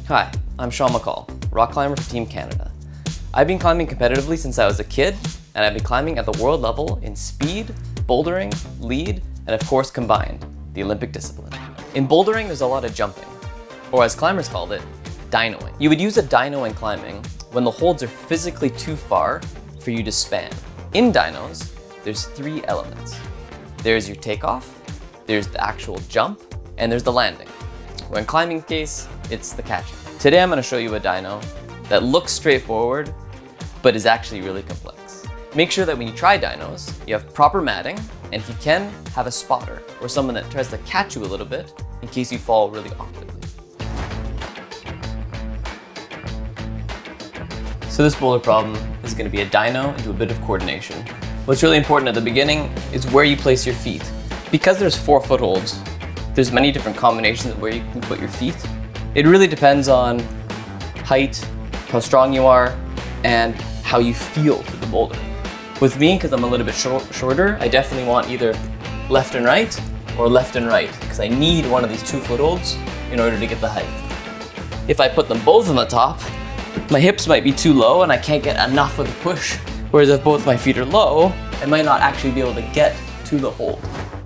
Hi, I'm Sean McColl, rock climber for Team Canada. I've been climbing competitively since I was a kid, and I've been climbing at the world level in speed, bouldering, lead, and of course combined, the Olympic discipline. In bouldering, there's a lot of jumping, or as climbers called it, dynoing. You would use a dyno in climbing when the holds are physically too far for you to span. In dynos, there's three elements. There's your takeoff, there's the actual jump, and there's the landing. Or in climbing case, it's the catching. Today I'm going to show you a dyno that looks straightforward, but is actually really complex. Make sure that when you try dynos, you have proper matting, and if you can, have a spotter, or someone that tries to catch you a little bit in case you fall really awkwardly. So this boulder problem is going to be a dyno into a bit of coordination. What's really important at the beginning is where you place your feet. Because there's 4 footholds, there's many different combinations of where you can put your feet. It really depends on height, how strong you are, and how you feel to the boulder. With me, because I'm a little bit shorter, I definitely want either left and right or left and right, because I need one of these 2 footholds in order to get the height. If I put them both on the top, my hips might be too low and I can't get enough of the push. Whereas if both my feet are low, I might not actually be able to get to the hold.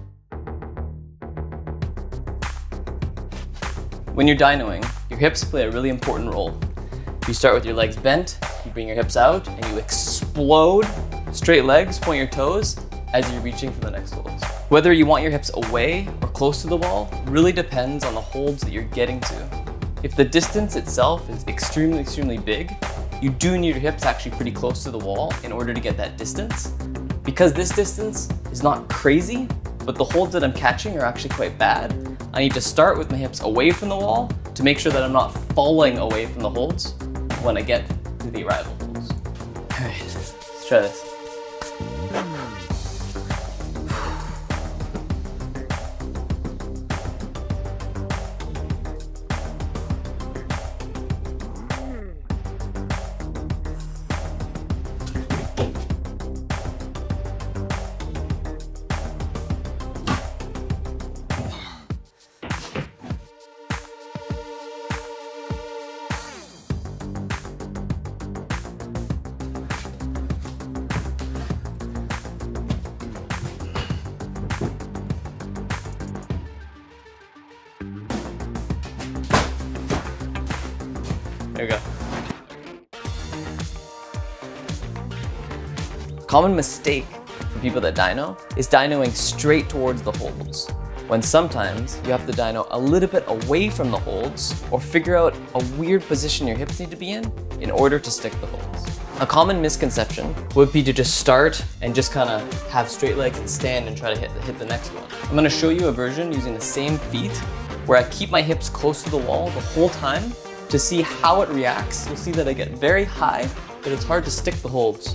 When you're dynoing, your hips play a really important role. You start with your legs bent, you bring your hips out, and you explode straight legs, point your toes, as you're reaching for the next holds. Whether you want your hips away or close to the wall really depends on the holds that you're getting to. If the distance itself is extremely big, you do need your hips actually pretty close to the wall in order to get that distance. Because this distance is not crazy, but the holds that I'm catching are actually quite bad, I need to start with my hips away from the wall to make sure that I'm not falling away from the holds when I get to the arrival holds. All right, let's try this. There we go. A common mistake for people that dyno is dynoing straight towards the holds, when sometimes you have to dyno a little bit away from the holds or figure out a weird position your hips need to be in order to stick the holds. A common misconception would be to just start and just kind of have straight legs and stand and try to hit the next one. I'm going to show you a version using the same feet where I keep my hips close to the wall the whole time. To see how it reacts, you'll see that I get very high, but it's hard to stick the holds.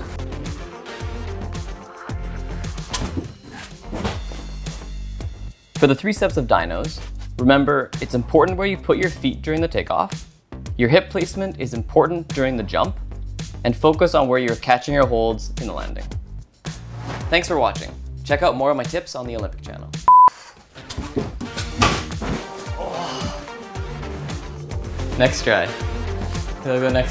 For the 3 steps of dynos, remember it's important where you put your feet during the takeoff, your hip placement is important during the jump, and focus on where you're catching your holds in the landing. Thanks for watching. Check out more of my tips on the Olympic channel. Next try. I'll go next.